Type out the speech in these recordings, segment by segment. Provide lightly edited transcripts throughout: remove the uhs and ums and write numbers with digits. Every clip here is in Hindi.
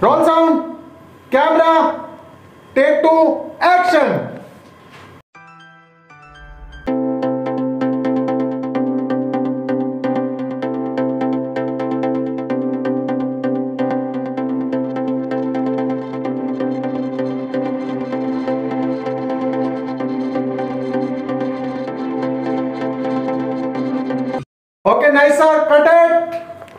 Role sound, camera, take 2, action. Okay nice sir, cut it.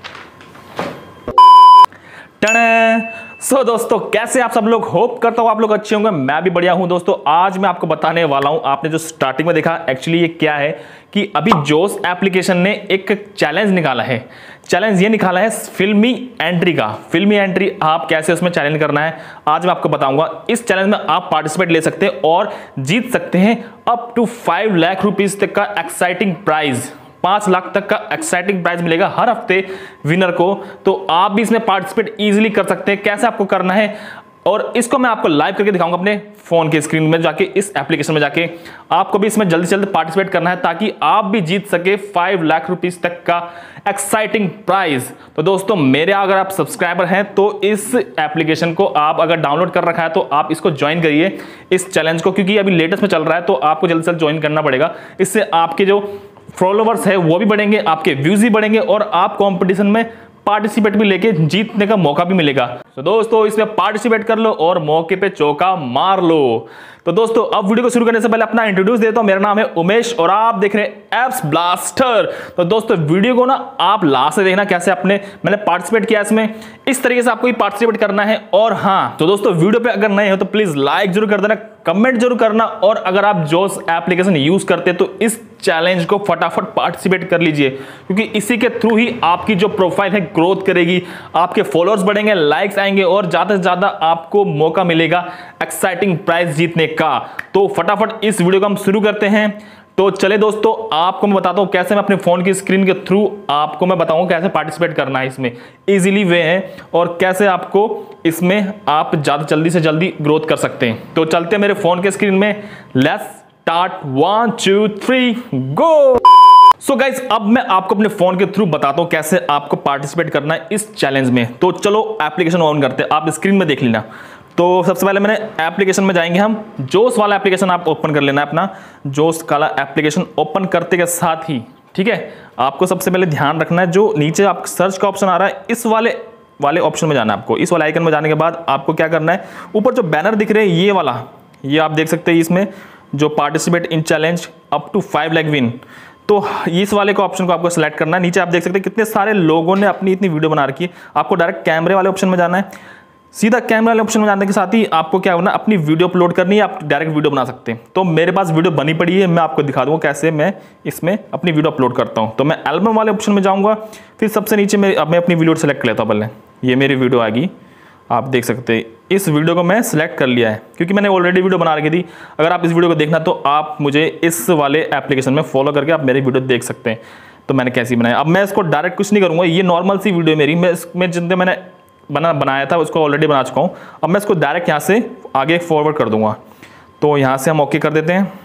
So दोस्तों कैसे आप सब लोग, होप करता हूं आप लोग अच्छे होंगे। मैं भी बढ़िया हूं दोस्तों। आज मैं आपको बताने वाला हूं, आपने जो स्टार्टिंग में देखा एक्चुअली ये क्या है कि अभी जोश एप्लीकेशन ने एक चैलेंज निकाला है। चैलेंज ये निकाला है फिल्मी एंट्री का। फिल्मी एंट्री आप कैसे उसमें चैलेंज करना है आज मैं आपको बताऊंगा। इस चैलेंज में आप पार्टिसिपेट ले सकते हैं और जीत सकते हैं अप टू 5 लाख रुपीज तक का एक्साइटिंग प्राइज। 5 लाख तक का एक्साइटिंग प्राइज मिलेगा हर हफ्ते विनर को। तो आप भी इसमें पार्टिसिपेट इजीली कर सकते हैं। कैसे आपको करना है और इसको मैं आपको लाइव करके दिखाऊंगा अपने फोन के स्क्रीन में जाके, इस एप्लीकेशन में जाके। आपको भी इसमें जल्दी से जल्दी पार्टिसिपेट करना है ताकि आप भी जीत सके 5 लाख रुपीज तक का एक्साइटिंग प्राइज। तो दोस्तों मेरे अगर आप सब्सक्राइबर हैं तो इस एप्लीकेशन को आप अगर डाउनलोड कर रखा है तो आप इसको ज्वाइन करिए इस चैलेंज को, क्योंकि अभी लेटेस्ट में चल रहा है तो आपको जल्दी से जल्द ज्वाइन करना पड़ेगा। इससे आपके जो फॉलोवर्स है वो भी बढ़ेंगे, आपके व्यूज भी बढ़ेंगे और आप कंपटीशन में पार्टिसिपेट भी लेके जीतने का मौका भी मिलेगा। तो दोस्तों इसमें पार्टिसिपेट कर लो और मौके पे चौका मार लो। तो दोस्तों अब वीडियो को शुरू करने से पहले अपना इंट्रोड्यूस देता हूं। मेरा नाम है उमेश और आप देख रहे हैं एप्स ब्लास्टर। तो दोस्तों वीडियो को ना आप लास्ट से देखना कैसे मैंने पार्टिसिपेट किया इसमें। इस तरीके से आपको पार्टिसिपेट करना है। और हाँ तो दोस्तों वीडियो पे अगर नए हो तो प्लीज लाइक जरूर कर देना, कमेंट जरूर करना। और अगर आप जोश एप्लीकेशन यूज करते हैं तो इस चैलेंज को फटाफट पार्टिसिपेट कर लीजिए, क्योंकि इसी के थ्रू ही आपकी जो प्रोफाइल है ग्रोथ करेगी, आपके फॉलोअर्स बढ़ेंगे, लाइक्स आएंगे और ज्यादा से ज्यादा आपको मौका मिलेगा एक्साइटिंग प्राइज जीतने का। तो फटाफट इस वीडियो को हम शुरू करते हैं। तो चले दोस्तों आपको मैं बताता हूं कैसे मैं अपने फोन की स्क्रीन के थ्रू आपको मैं बताऊंगा कैसे पार्टिसिपेट करना है। इसमें इजीली वे है और कैसे आपको इसमें आप ज्यादा जल्दी से जल्दी ग्रोथ कर सकते हैं। तो चलते हैं मेरे फोन के स्क्रीन में। Let's start 1 2 3 go. So guys अब मैं आपको अपने फोन के थ्रू बताता हूं कैसे आपको पार्टिसिपेट करना है इस चैलेंज में। तो चलो एप्लीकेशन ऑन करते हैं, आप स्क्रीन में देख लेना। तो सबसे पहले मैंने एप्लीकेशन में जाएंगे हम। जोश वाला एप्लीकेशन आप ओपन कर लेना है अपना। जोश वाला एप्लीकेशन ओपन करते के साथ ही ठीक है आपको सबसे पहले ध्यान रखना है जो नीचे आप सर्च का ऑप्शन आ रहा है इस वाले ऑप्शन में जाना है आपको। इस वाले आइकन में जाने के बाद आपको क्या करना है, ऊपर जो बैनर दिख रहे हैं ये वाला, ये आप देख सकते हैं इसमें जो participate in challenge up to 5 lakh win. तो इस वाले को ऑप्शन को आपको सेलेक्ट करना है। नीचे आप देख सकते हैं कितने सारे लोगों ने अपनी इतनी वीडियो बना रखी है। आपको डायरेक्ट कैमरे वाले ऑप्शन में जाना है। सीधा कैमरा वाले ऑप्शन में जाने के साथ ही आपको क्या होना, अपनी वीडियो अपलोड करनी है। आप डायरेक्ट वीडियो बना सकते हैं। तो मेरे पास वीडियो बनी पड़ी है, मैं आपको दिखा दूंगा कैसे मैं इसमें अपनी वीडियो अपलोड करता हूं। तो मैं एल्बम वाले ऑप्शन में जाऊंगा, फिर सबसे नीचे मैं अपनी वीडियो सेलेक्ट कर लेता हूं। पहले ये मेरी वीडियो आएगी, आप देख सकते हैं इस वीडियो को मैं सिलेक्ट कर लिया है क्योंकि मैंने ऑलरेडी वीडियो बना रखी थी। अगर आप इस वीडियो को देखना तो आप मुझे इस वाले एप्लीकेशन में फॉलो करके आप मेरी वीडियो देख सकते हैं। तो मैंने कैसी बनाया, अब मैं इसको डायरेक्ट कुछ नहीं करूँगा, ये नॉर्मल सी वीडियो मेरी, मैं इसमें जितने मैंने बनाया था उसको ऑलरेडी बना चुका हूँ। अब मैं इसको डायरेक्ट यहाँ से आगे फॉरवर्ड कर दूंगा। तो यहाँ से हम ओके कर देते हैं।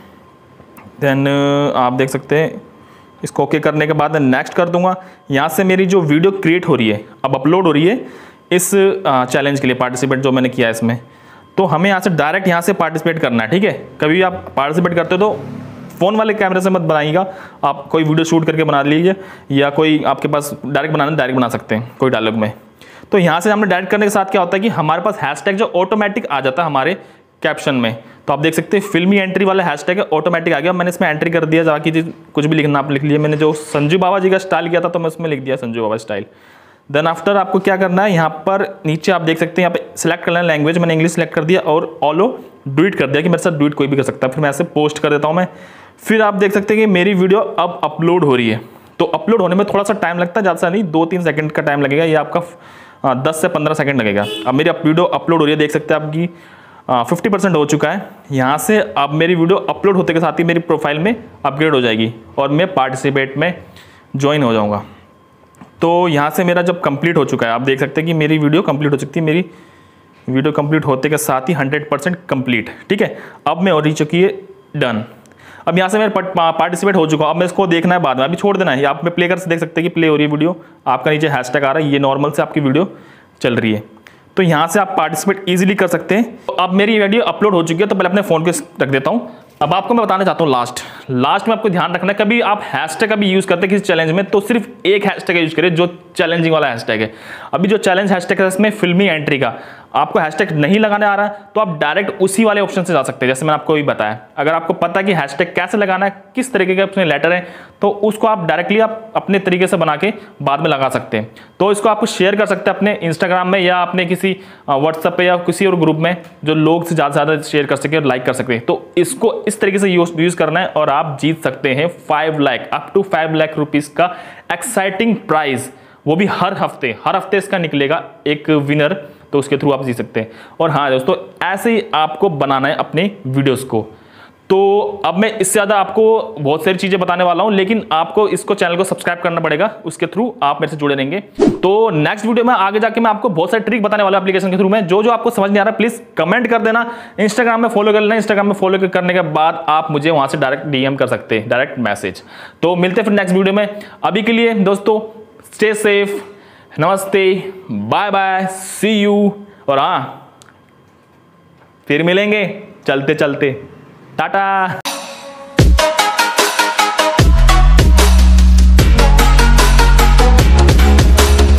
देन आप देख सकते हैं इसको ओके करने के बाद नेक्स्ट कर दूंगा। यहाँ से मेरी जो वीडियो क्रिएट हो रही है अब अपलोड हो रही है इस चैलेंज के लिए पार्टिसिपेट जो मैंने किया है इसमें। तो हमें यहाँ से डायरेक्ट यहाँ से पार्टिसिपेट करना है। ठीक है, कभी आप पार्टिसिपेट करते हो तो फ़ोन वाले कैमरे से मत बनाइएगा, आप कोई वीडियो शूट करके बना लीजिए या कोई आपके पास डायरेक्ट बनाना डायरेक्ट बना सकते हैं कोई डायलॉग में। तो यहाँ से हमने डायरेक्ट करने के साथ क्या होता है कि हमारे पास हैशटैग जो ऑटोमेटिक आ जाता है हमारे कैप्शन में। तो आप देख सकते हैं फिल्मी एंट्री वाला हैशटैग है, ऑटोमेटिक आ गया। मैंने इसमें एंट्री कर दिया, बाकी कुछ भी लिखना आप लिख लिया। मैंने जो संजू बाबा जी का स्टाइल किया था तो मैं उसमें लिख दिया Sanju Baba style. Then after आपको क्या करना है, यहाँ पर नीचे आप देख सकते हैं यहाँ पे सिलेक्ट करना है लैंग्वेज। मैंने इंग्लिश सेलेक्ट कर दिया और ऑलो डुइट कर दिया कि मेरे साथ डुइट कोई भी कर सकता है। फिर मैं ऐसे पोस्ट कर देता हूँ मैं। फिर आप देख सकते हैं कि मेरी वीडियो अब अपलोड हो रही है। तो अपलोड होने में थोड़ा सा टाइम लगता है, ज़्यादा नहीं 2-3 सेकंड का टाइम लगेगा, ये आपका 10 से 15 सेकंड लगेगा। अब मेरी वीडियो अपलोड हो रही है, देख सकते हैं आपकी 50% हो चुका है। यहाँ से अब मेरी वीडियो अपलोड होते के साथ ही मेरी प्रोफाइल में अपग्रेड हो जाएगी और मैं पार्टिसिपेट में ज्वाइन हो जाऊँगा। तो यहाँ से मेरा जब कंप्लीट हो चुका है, आप देख सकते हैं कि मेरी वीडियो कंप्लीट हो चुकी है। मेरी वीडियो कंप्लीट होते के साथ ही 100% कंप्लीट। ठीक है, अब मैं हो रही चुकी है डन। अब यहाँ से मैं पार्टिसिपेट हो चुका हूँ। अब मैं इसको देखना है बाद में, अभी छोड़ देना है। आप में प्ले कर से देख सकते हैं कि प्ले हो रही है वीडियो, आपका नीचे हैशटैग आ रहा है, ये नॉर्मल से आपकी वीडियो चल रही है। तो यहाँ से आप पार्टिसिपेट इजीली कर सकते हैं। तो अब मेरी वीडियो अपलोड हो चुकी है, तो पहले अपने फ़ोन पे रख देता हूँ। अब आपको मैं बताना चाहता हूँ लास्ट में आपको ध्यान रखना है, कभी आप हैशटैग कभी यूज़ करते हैं किसी चैलेंज में तो सिर्फ एक हैशटैग यूज़ करें जो चैलेंजिंग वाला हैशटैग है। अभी जो चैलेंज हैशटैग है इसमें फिल्मी एंट्री का आपको हैशटैग नहीं लगाने आ रहा है तो आप डायरेक्ट उसी वाले ऑप्शन से जा सकते हैं, जैसे मैंने आपको भी बताया। अगर आपको पता है कि हैशटैग कैसे लगाना है, किस तरीके के उसमें लेटर है, तो उसको आप डायरेक्टली आप अपने तरीके से बना के बाद में लगा सकते हैं। तो इसको आपको शेयर कर सकते हैं अपने इंस्टाग्राम में या अपने किसी व्हाट्सएप पे या किसी और ग्रुप में जो लोग से ज़्यादा शेयर कर सके और लाइक कर सकते हैं। तो इसको इस तरीके से यूज़ करना है और आप जीत सकते हैं 5 lakh up to 5 lakh rupees का एक्साइटिंग प्राइज, वो भी हर हफ्ते इसका निकलेगा एक विनर, तो उसके थ्रू आप जीत सकते हैं। और हाँ दोस्तों, ऐसे ही आपको बनाना है अपने वीडियोस को। तो अब मैं इससे ज़्यादा आपको बहुत सारी चीज़ें बताने वाला हूँ, लेकिन आपको इसको चैनल को सब्सक्राइब करना पड़ेगा, उसके थ्रू आप मेरे से जुड़े रहेंगे। तो नेक्स्ट वीडियो में आगे जाके मैं आपको बहुत सारी ट्रिक बताने वाला हूँ एप्लीकेशन के थ्रू में। जो आपको समझ नहीं आ रहा प्लीज़ कमेंट कर देना, इंस्टाग्राम में फॉलो कर लेना। इंस्टाग्राम में फॉलो करने के बाद आप मुझे वहाँ से डायरेक्ट DM कर सकते हैं, डायरेक्ट मैसेज। तो मिलते हैं फिर नेक्स्ट वीडियो में। अभी के लिए दोस्तों स्टे सेफ, नमस्ते, बाय बाय, सी यू। और हाँ, फिर मिलेंगे चलते चलते, टाटा।